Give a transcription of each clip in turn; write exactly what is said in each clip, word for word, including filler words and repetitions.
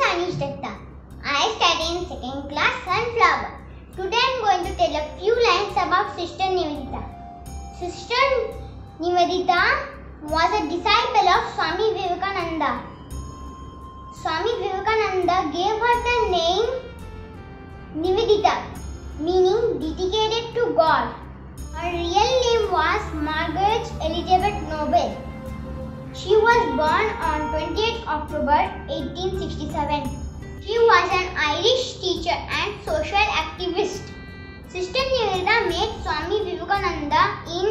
Manish Datta. I study in second class Sunflower. Today I am going to tell a few lines about Sister Nivedita. Sister Nivedita was a disciple of Swami Vivekananda. Swami Vivekananda gave her the name Nivedita, meaning dedicated to God. Her real name was Margaret Elizabeth Noble. She was born on twentieth October eighteen sixty-seven. She was an Irish teacher and social activist. Sister Nivedita met Swami Vivekananda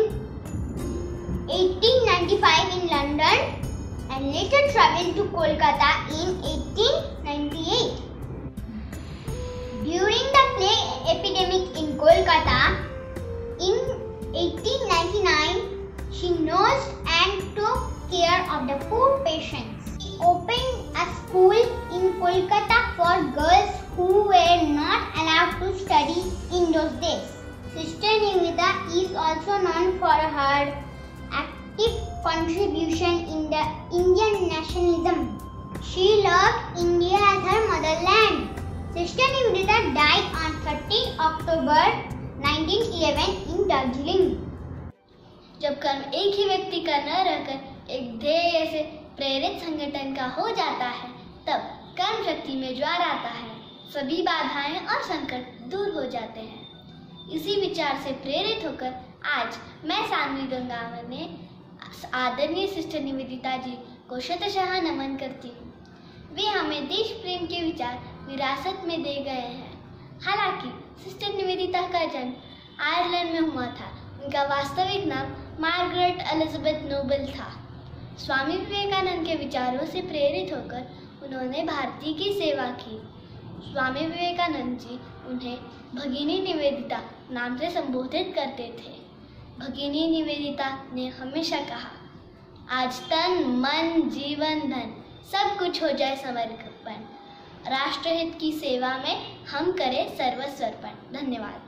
in eighteen ninety-five in London and later travelled to Kolkata in eighteen ninety-eight. During the plague epidemic in Kolkata in eighteen ninety-nine, she nursed and took care of the poor patients. She opened a school in Kolkata for girls who were not allowed to study in those days. Sister Nivedita is also known for her active contribution in the Indian nationalism. She loved India as her motherland. Sister Nivedita died on thirteenth October nineteen eleven in Darjeeling. जब कर्म एक ही व्यक्ति का न रहकर एक ध्येय से प्रेरित संगठन का हो जाता है, तब कर्म शक्ति में ज्वार आता है, सभी बाधाएं और संकट दूर हो जाते हैं। इसी विचार से प्रेरित होकर आज मैं सानवी गंगावर ने आदरणीय सिस्टर निवेदिता जी को शतशः नमन करती हूँ। वे हमें देश प्रेम के विचार विरासत में दे गए हैं। हालांकि सिस्टर निवेदिता का जन्म आयरलैंड में हुआ था। उनका वास्तविक नाम मार्गरेट एलिजाबेथ नोबल था। स्वामी विवेकानंद के विचारों से प्रेरित होकर उन्होंने भारती की सेवा की। स्वामी विवेकानंद जी उन्हें भगिनी निवेदिता नाम से संबोधित करते थे। भगिनी निवेदिता ने हमेशा कहा, आज तन मन जीवन धन सब कुछ हो जाए समर्पण, राष्ट्रहित की सेवा में हम करें सर्वस्व अर्पण। धन्यवाद।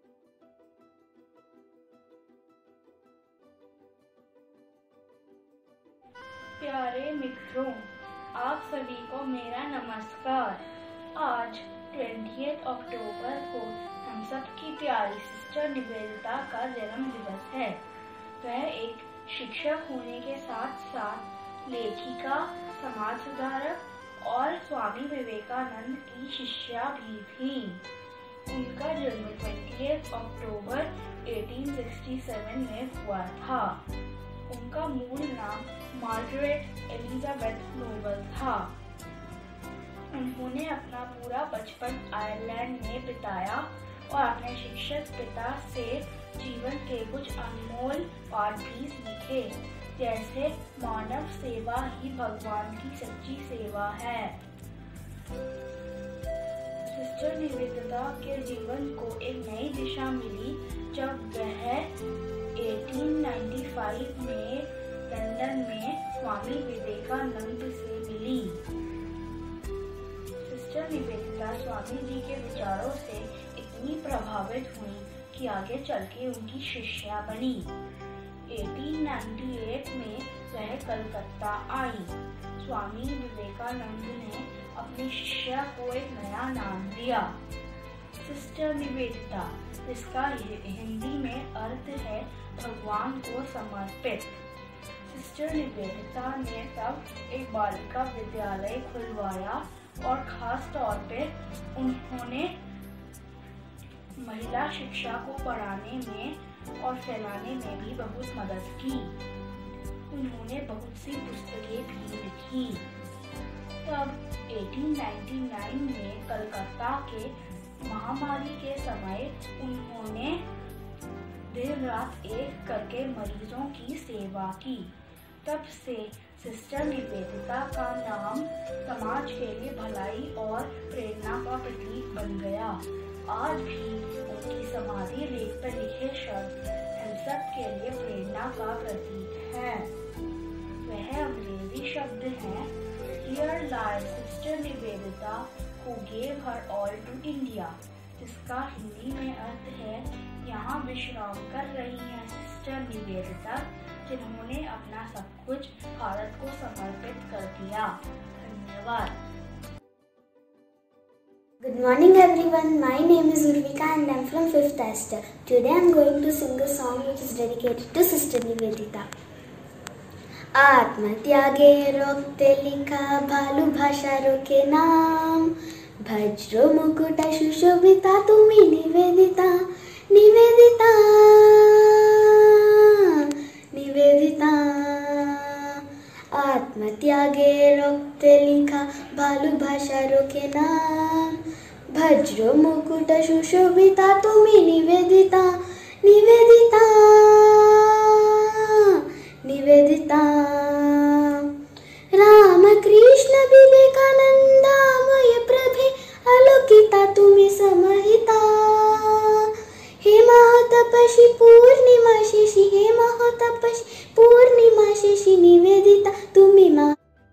प्यारे मित्रों, आप सभी को मेरा नमस्कार। आज बीसवीं अक्टूबर को हम सब की प्यारी सिस्टर निवेदिता का जन्म दिवस है। वह एक शिक्षक होने के साथ साथ लेखिका, समाज सुधारक और स्वामी विवेकानंद की शिष्या भी थी। उनका जन्म बीसवीं अक्टूबर अठारह सौ सरसठ में हुआ था। उनका मूल नाम मार्गरेट एलिजाबेथ नोबल था। उन्होंने अपना पूरा बचपन आयरलैंड में बिताया और अपने शिक्षक पिता से जीवन के कुछ अनमोल पाठ भी सीखे, जैसे मानव सेवा ही भगवान की सच्ची सेवा है। सिस्टर निवेदिता के जीवन को एक नई दिशा मिली जब वह अठारह सौ पचानवे में लंदन में स्वामी विवेकानंद से मिली। सिस्टर निवेदिता स्वामी जी के विचारों से इतनी प्रभावित हुई कि आगे चल के उनकी शिष्या बनी। अठारह सौ अट्ठानवे में वह कलकत्ता आई। स्वामी विवेकानंद ने अपनी शिष्या को एक नया नाम दिया, सिस्टर निवेदिता, जिसका हिंदी में अर्थ है भगवान को समर्पित। सिस्टर निवेदिता ने तब एक बालिका विद्यालय खुलवाया और खास तौर पे उन्होंने महिला शिक्षा को बढ़ाने में और फैलाने में भी बहुत मदद की। उन्होंने बहुत सी पुस्तकें भी लिखी। तब अठारह सौ निन्यानवे में कलकत्ता के महामारी के समय उन्होंने दिन रात एक करके मरीजों की सेवा की। तब से सिस्टर निवेदिता का नाम समाज के लिए भलाई और प्रेरणा का प्रतीक बन गया। आज भी उनकी समाधि लेख पर लिखे शब्द हम सब के लिए प्रेरणा का प्रतीक है। वह अंग्रेजी शब्द है, Here lies Sister Nivedita who gave her all to India, जिसका हिंदी में अर्थ है, यहाँ विश्राम कर रही है सिस्टर निवेदिता, जिन्होंने अपना सब कुछ भारत को समर्पित कर दिया। धन्यवाद। Good morning everyone, my name is Urvika and I am from fifth Aster. Today I am going to sing a song which is dedicated to Sister Nivedita. आत्मत्यागे रोकते लिखा भालू भाषा रोके नाम भज्रो मुकुट सुशोभिता तुम्ही निवेदिता निवेदिता निवेदिता आत्मत्यागे रोकते लिखा भालू भाषा रोके नाम भज्रो मुकुट सुशोभिता तुम्ही निवेदिता निवेदिता निवेदिता राम कृष्ण विवेकानंदामय प्रभे अलौकिता तुम्ही समहिता हे महातपसी पूर्णिमा शेषी हे महातपसी पूर्णिमा शेषी निवेदिता तुम्ही मा।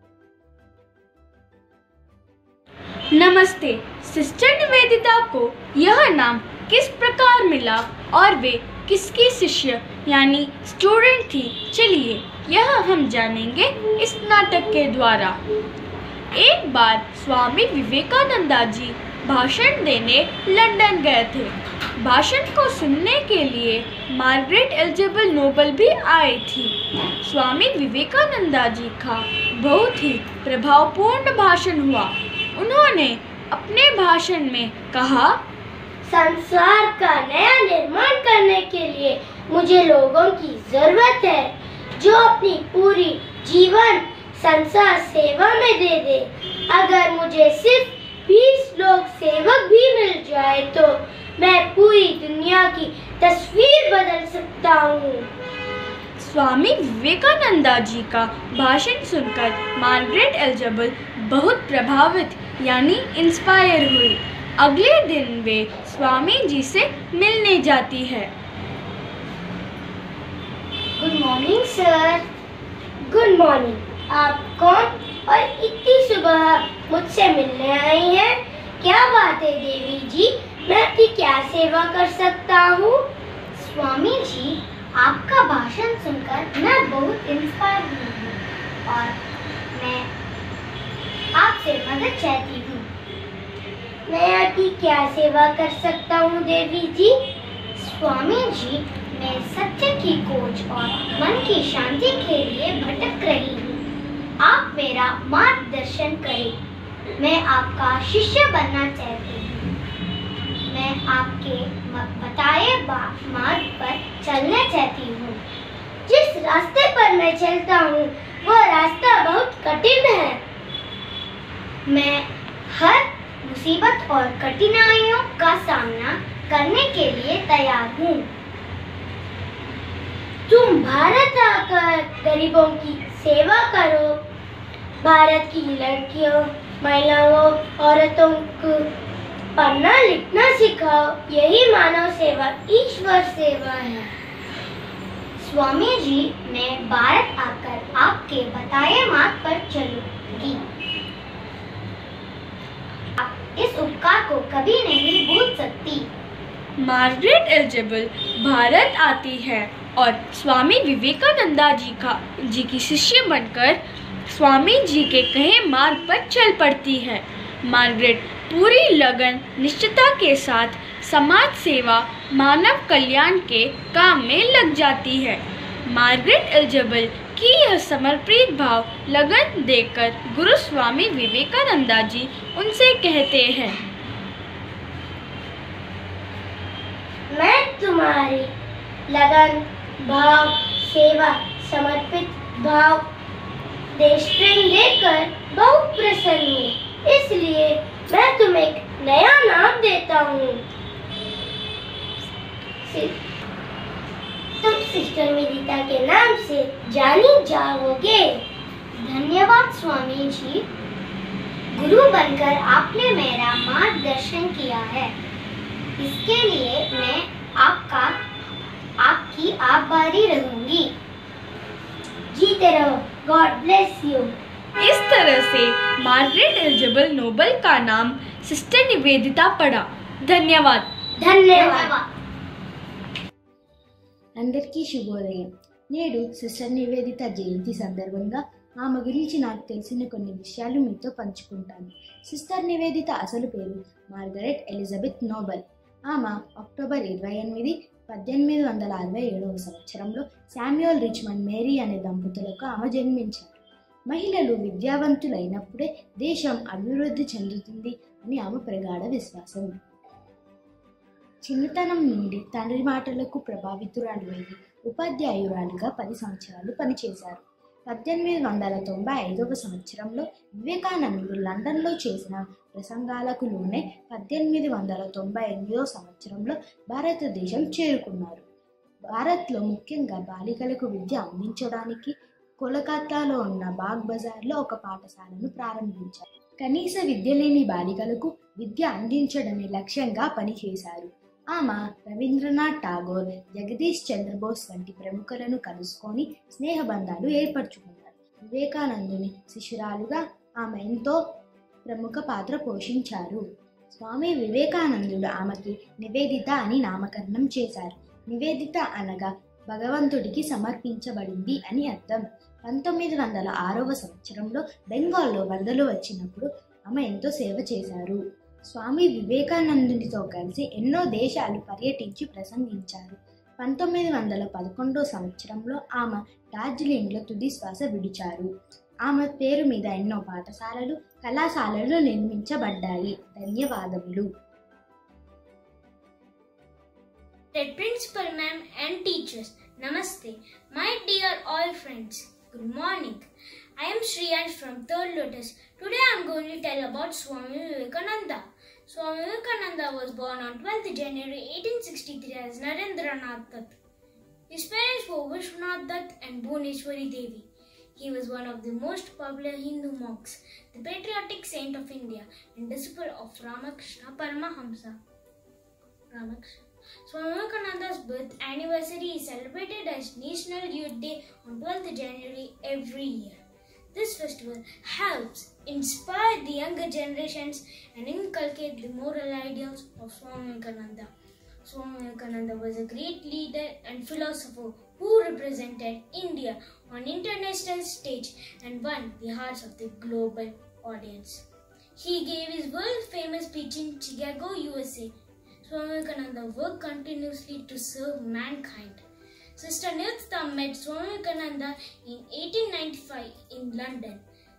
नमस्ते। सिस्टर निवेदिता को यह नाम किस प्रकार मिला और वे किसकी शिष्य यानी स्टूडेंट थी, चलिए यह हम जानेंगे इस नाटक के द्वारा। एक बार स्वामी विवेकानंदा जी भाषण देने लंदन गए थे। भाषण को सुनने के लिए मार्गरेट एलिजाबेथ नोबल भी आई थी। स्वामी विवेकानंदा जी का बहुत ही प्रभावपूर्ण भाषण हुआ। उन्होंने अपने भाषण में कहा, संसार का नया निर्माण करने के लिए मुझे लोगों की जरूरत है जो अपनी पूरी जीवन संसार सेवा में दे दे। अगर मुझे सिर्फ बीस लोग सेवक भी मिल जाए तो मैं पूरी दुनिया की तस्वीर बदल सकता हूँ। स्वामी विवेकानंदा जी का भाषण सुनकर मार्गरेट एलिजाबेथ बहुत प्रभावित यानी इंस्पायर हुई। अगले दिन वे स्वामी जी से मिलने जाती है। Good morning sir. Good morning. आप कौन और इतनी सुबह मुझसे मिलने आई हैं? क्या बात है देवी जी, मैं आपकी क्या सेवा कर सकता हूँ? स्वामी जी, आपका भाषण सुनकर मैं बहुत इंस्पायर हुई हूँ और मैं आपसे मदद चाहती हूँ। मैं आपकी क्या सेवा कर सकता हूँ देवी जी? स्वामी जी, मैं सत्य की खोज और मन की शांति के लिए भटक रही हूँ। आप मेरा मार्गदर्शन करें। मैं आपका शिष्य बनना चाहती हूँ। मैं आपके बताए मार्ग पर चलना चाहती हूँ। जिस रास्ते पर मैं चलता हूँ वो रास्ता बहुत कठिन है। मैं हर मुसीबत और कठिनाइयों का सामना करने के लिए तैयार हूँ। तुम भारत आकर गरीबों की सेवा करो। भारत की लड़कियों, महिलाओं, औरतों को पढ़ना लिखना सिखाओ। यही मानव सेवा, ईश्वर सेवा है। स्वामी जी, मैं भारत आकर आपके बताए मार्ग पर चलूंगी। इस उपकार को कभी नहीं भूल सकती। मार्गरेट एलिजाबेथ भारत आती है और स्वामी विवेकानंदा जी का जी की शिष्य बनकर स्वामी जी के कहे मार्ग पर चल पड़ती है। मार्गरेट पूरी लगन निष्ठता के साथ समाज सेवा, मानव कल्याण के काम में लग जाती है। मार्गरेट एलिजाबेथ की यह समर्पित भाव लगन देखकर गुरु स्वामी विवेकानंदा जी उनसे कहते हैं, मैं तुम्हारी लगन, भाव, सेवा, समर्पित भाव, देश प्रेम देखकर बहुत प्रसन्न हूँ। इसलिए मैं तुम्हें एक नया नाम देता हूँ। तुम सिस्टर निवेदिता के नाम से जानी जाओगे। धन्यवाद स्वामी जी। गुरु बनकर आपने मेरा मार्गदर्शन किया है। इसके लिए मैं आपका आपकी आभारी रहूंगी। जीते रहो। God bless you. इस तरह से मार्गरेट एलिजाबेथ नोबल का नाम सिस्टर निवेदिता पड़ा। धन्यवाद। धन्यवाद। అందరికీ శుభోదయం. నేడు సిస్టర్ నివేదిత జయంతి సందర్భంగా ఆమె గురించి నాకు తెలిసిన కొన్ని విషయాలు మీతో పంచుకుంటాను. సిస్టర్ నివేదిత అసలు పేరు మార్గరెట్ ఎలిజబెత్ నోబెల్. ఆమె అక్టోబర్ ఇరవై ఎనిమిది పద్దెనిమిది వందల అరవై ఏడవ సంవత్సరంలో శామ్యూయల్ రిచ్మండ్ మేరీ అనే దంపతులకు ఆమె జన్మించారు. మహిళలు విద్యావంతులైనప్పుడే దేశం అభివృద్ధి చెందుతుంది అని ఆమె ప్రగాఢ విశ్వాసం. చిన్నతనం నుండి తండ్రి మాటలకు ప్రభావితురాలయ్యి ఉపాధ్యాయురాలుగా పది సంవత్సరాలు పనిచేశారు. పద్దెనిమిది వందల తొంభై ఐదవ సంవత్సరంలో వివేకానందుడు లండన్లో చేసిన ప్రసంగాలకు లోనే పద్దెనిమిది వందల తొంభై ఎనిమిదవ సంవత్సరంలో భారతదేశం చేరుకున్నారు. భారత్లో ముఖ్యంగా బాలికలకు విద్య అందించడానికి కోలకత్తాలో ఉన్న బాగ్ బజార్లో ఒక పాఠశాలను ప్రారంభించారు. కనీస విద్య లేని బాలికలకు విద్య అందించడమే లక్ష్యంగా పనిచేశారు. ఆమె రవీంద్రనాథ్ ఠాగూర్, జగదీష్ చంద్రబోస్ వంటి ప్రముఖులను కలుసుకొని స్నేహబంధాలు ఏర్పరచుకున్నారు. వివేకానందుని శిష్యురాలుగా ఆమె ఎంతో ప్రముఖ పాత్ర పోషించారు. స్వామి వివేకానందుడు ఆమెకి నివేదిత అని నామకరణం చేశారు. నివేదిత అనగా భగవంతుడికి సమర్పించబడింది అని అర్థం. పంతొమ్మిది వందల ఆరవ సంవత్సరంలో బెంగాల్లో వరదలు వచ్చినప్పుడు ఆమె ఎంతో సేవ చేశారు. స్వామి వివేకానందునితో కలిసి ఎన్నో దేశాలు పర్యటించి ప్రసంగించారు. పంతొమ్మిది వందల పదకొండవ సంవత్సరంలో ఆమె డార్జిలింగ్లో తుది శ్వాస విడిచారు. ఆమె పేరు మీద ఎన్నో పాఠశాలలు, కళాశాలలు నిర్మించబడ్డాయి. ధన్యవాదములు. Dear Principal Ma'am and teachers, Namaste. My dear all friends, good morning. I am Shriyansh from third Lotus. Today I am going to tell about Swami Vivekananda. Swami Vivekananda was born on twelfth January eighteen sixty-three as Narendranath Dutt. His parents were Vishwanath Dutt and Bhuneshwari Devi. He was one of the most popular Hindu monks, the patriotic saint of India and disciple of Ramakrishna Paramahamsa. Ramakrishna. Swami Vivekananda's birth anniversary is celebrated as National Youth Day on twelfth January every year. This festival helps inspire the younger generations and inculcate the moral ideals of Swami Vivekananda. Swami Vivekananda was a great leader and philosopher who represented India on international stage and won the hearts of the global audience. He gave his world-famous speech in Chicago, U S A. Swami Vivekananda worked continuously to serve mankind. Sister Nivedita met Swami Vivekananda in eighteen ninety-five in London.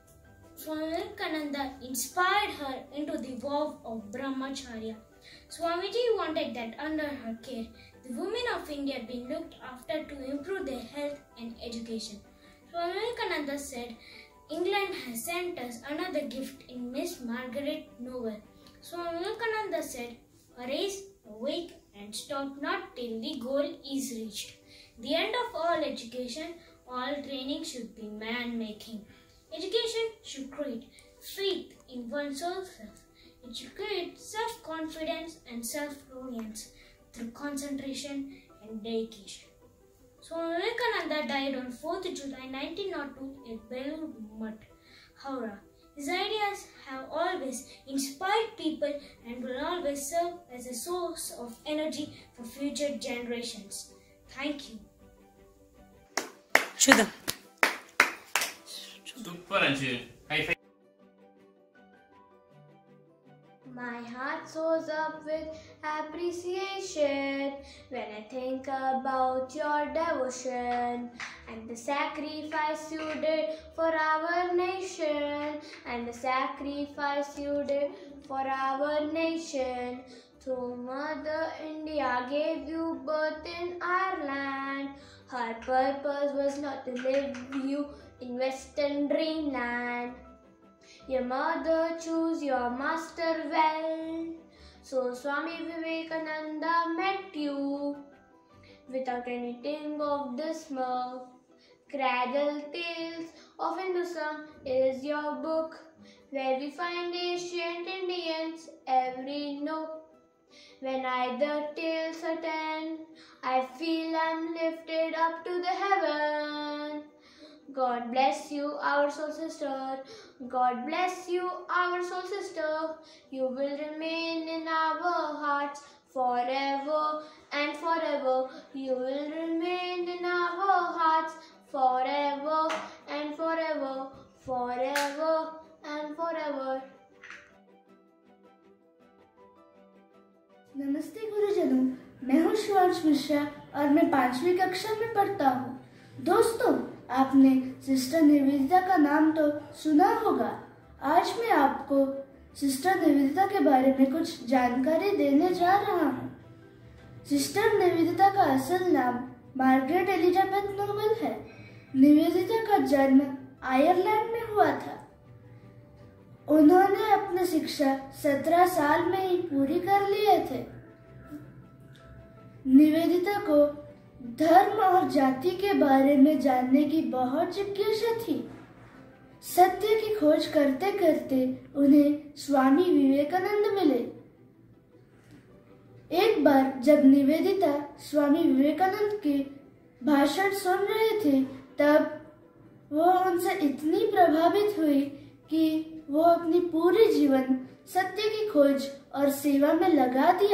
Swami Vivekananda inspired her into the vow of Brahmacharya. Swamiji wanted that under her care, the women of India be looked after to improve their health and education. Swami Vivekananda said, England has sent us another gift in Miss Margaret Nobel. Swami Vivekananda said, arise, awake and stop not till the goal is reached. The end of all education, all training should be man-making. Education should create faith in one's own self. It should create self-confidence and self-reliance through concentration and dedication. Swami Vivekananda died on fourth July nineteen oh two at Belur Mutt, Howrah. His ideas have always inspired people and will always serve as a source of energy for future generations. Thank you. Shudha. Super, Anshul. High five. My heart soars up with appreciation when I think about your devotion and the sacrifice you did for our nation and the sacrifice you did for our nation. Though Mother India gave you birth in our land, her purpose was not to live you in western dreamland. Your mother chose your master well, so Swami Vivekananda met you without any ting of dismal. Cradle Tales of Hinduism is your book, where we find ancient Indians every nook. When I the tales attend, I feel I'm lifted up to the heaven. God bless you, our soul sister. God bless you, our soul sister. You will remain in our hearts forever and forever. You will remain in our hearts forever and forever. नमस्ते गुरुजनों, मैं हूँ शिवांश मिश्रा और मैं पांचवी कक्षा में पढ़ता हूँ। दोस्तों, आपने सिस्टर निवेदिता का नाम तो सुना होगा। आज मैं आपको सिस्टर निवेदिता के बारे में कुछ जानकारी देने जा रहा हूँ। सिस्टर निवेदिता का असल नाम मार्गरेट एलिजाबेथ नोबल है। निवेदिता का जन्म आयरलैंड में हुआ था। उन्होंने अपनी शिक्षा सत्रह साल में ही पूरी कर लिए थे। निवेदिता को धर्म और जाति के बारे में जानने की बहुत जिज्ञासा थी। सत्य की खोज करते करते उन्हें स्वामी विवेकानंद मिले। एक बार जब निवेदिता स्वामी विवेकानंद के भाषण सुन रहे थे, तब वो उनसे इतनी प्रभावित हुई कि वो अपनी पूरी जीवन सत्य की खोज और सेवा में लगा दिया।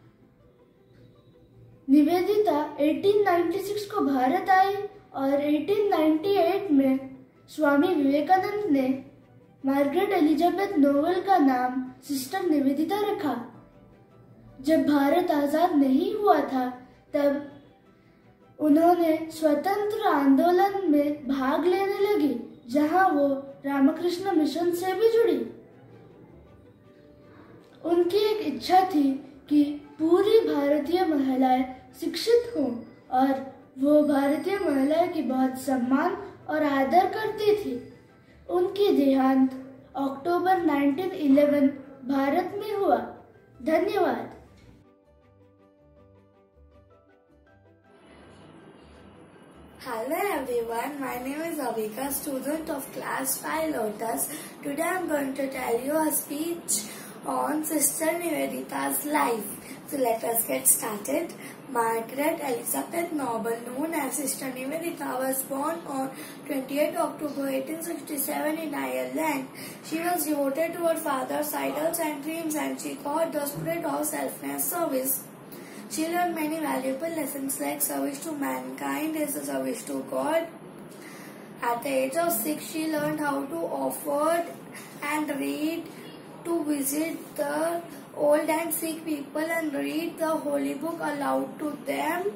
निवेदिता अठारह सौ छियानवे को भारत आई और अठारह सौ अट्ठानवे में स्वामी विवेकानंद ने मार्गरेट एलिजाबेथ नोबल का नाम सिस्टर निवेदिता रखा। जब भारत आजाद नहीं हुआ था, तब उन्होंने स्वतंत्र आंदोलन में भाग लेने लगी, जहां वो रामकृष्ण मिशन से भी जुड़ी। उनकी एक इच्छा थी कि पूरी भारतीय महिलाएं शिक्षित हों और वो भारतीय महिलाएं की बहुत सम्मान और आदर करती थी। उनकी देहांत अक्टूबर उन्नीस सौ ग्यारह भारत में हुआ। धन्यवाद। Hello everyone, my name is Avika, student of class five Lotus. Today I am going to tell you a speech on Sister Nivedita's life. So let us get started. Margaret Elizabeth Noble, known as Sister Nivedita, was born on twenty-eighth October eighteen sixty-seven in Ireland. She was devoted to her father's idols and dreams, and she got the spirit of selfless service. She learned many valuable lessons like service to mankind is a service to God. At the age of six, she learned how to offer and read, to visit the old and sick people and read the holy book aloud to them.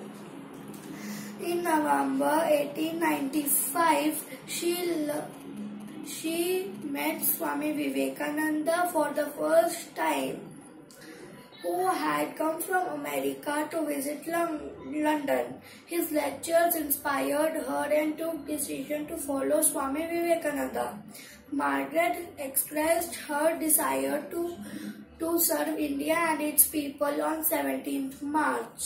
In November eighteen ninety-five, she she met Swami Vivekananda for the first time, who had come from America to visit London. His lectures inspired her and took decision to follow Swami Vivekananda. Margaret expressed her desire to, to serve India and its people on seventeenth March.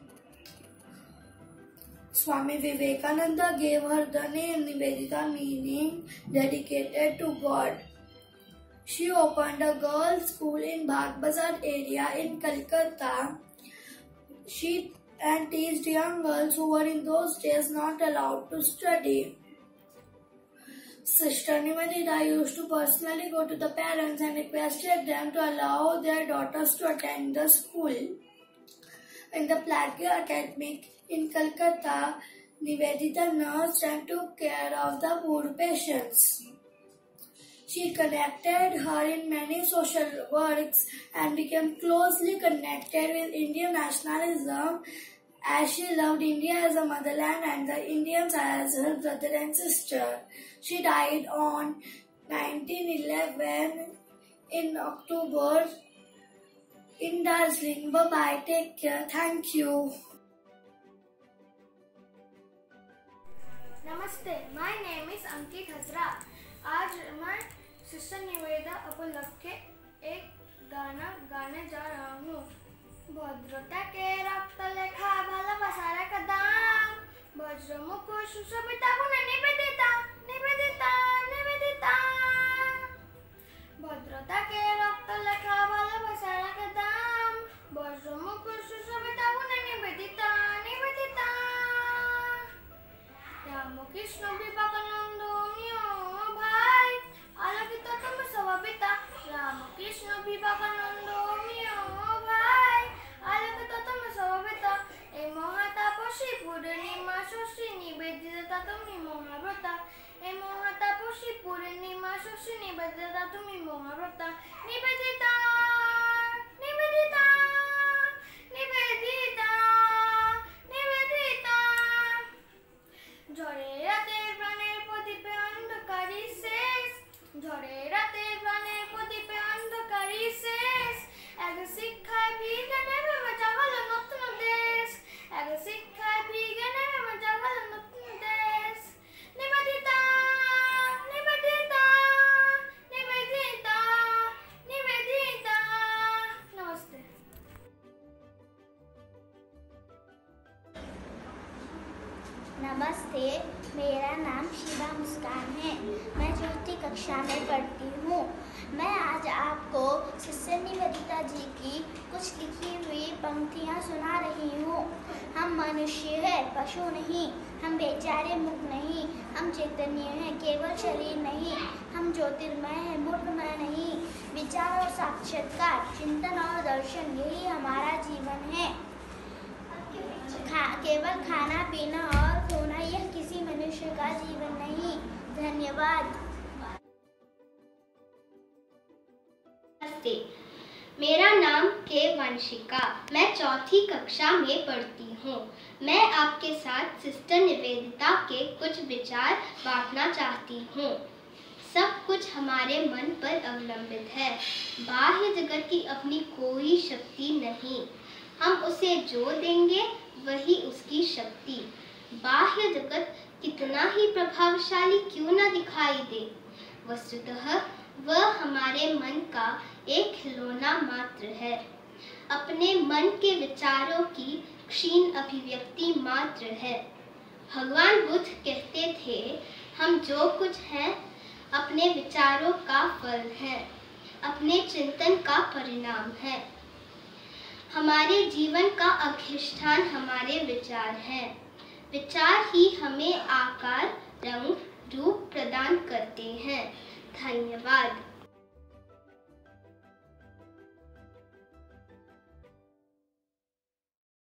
Swami Vivekananda gave her the name Nivedita, meaning dedicated to God. She opened a girls' school in Bagh Bazar area in Calcutta. She and teased young girls who were in those days not allowed to study. Sister Nivedita used to personally go to the parents and requested them to allow their daughters to attend the school. In the Plague Academy in Calcutta, Nivedita nursed and took care of the poor patients. She connected her in many social works and became closely connected with Indian nationalism, as she loved India as a motherland and the Indians as her brother and sister. She died on nineteen eleven in October in Darjeeling. Bye bye. Take care. Thank you. Namaste. My name is Ankit Hazra. आज मैं sister Nivedita उपलब्ध के एक गाना गाने जा रहा हूँ। भद्रता के रक्त लेखा भला बसारा का दाम, वज्र मुकुट सुशोभिता गुण निवेदिता निवेदिता निवेदिता। भद्रता के रक्त लेखा भला बसारा का दाम, वज्र मुकुट सुशोभिता गुण निवेदिता निवेदिता। रामकृष्ण विवेकानंद भाई आलोकित तुम स्वपिता। रामकृष्ण विवेकानंद भाई आलोकित तुम स्वपिता। ए महातापसी पूर्णिमा षष्ठी निवेदिता तुम्ही महाव्रता। ए महातापसी पूर्णिमा षष्ठी निवेदिता तुम्ही महाव्रता। निवेदिता निवेदिता। नमस्ते, मेरा नाम शिवा मुस्कान है। मैं चौथी कक्षा में पढ़ती हूँ। मैं आज आपको सिस्टर निवेदिता जी की कुछ लिखी हुई पंक्तियाँ सुना रही हूँ। हम मनुष्य हैं, पशु नहीं। हम बेचारे मुक्त नहीं। हम चैतन्य हैं, केवल शरीर नहीं। हम ज्योतिर्मय हैं, मूर्तमय नहीं। विचार और साक्षात्कार, चिंतन और दर्शन, यही हमारा जीवन है। खा, केवल खाना पीना और सोना यह किसी मनुष्य का जीवन नहीं। धन्यवाद। नमस्ते, मेरा नाम के वंशिका। मैं चौथी कक्षा में पढ़ती हूँ। मैं आपके साथ सिस्टर निवेदिता के कुछ विचार बांटना चाहती हूँ। सब कुछ हमारे मन पर अवलंबित है। बाह्य जगत की अपनी कोई शक्ति नहीं। हम उसे जो देंगे वही उसकी शक्ति। बाह्य जगत कितना ही प्रभावशाली क्यों न दिखाई दे, वस्तुतः वह हमारे मन का एक खिलौना मात्र है। अपने मन के विचारों की क्षीण अभिव्यक्ति मात्र है। भगवान बुद्ध कहते थे, हम जो कुछ हैं अपने विचारों का फल है, अपने चिंतन का परिणाम है। हमारे जीवन का अधिष्ठान हमारे विचार हैं। विचार ही हमें आकार, रंग, रूप प्रदान करते हैं। धन्यवाद।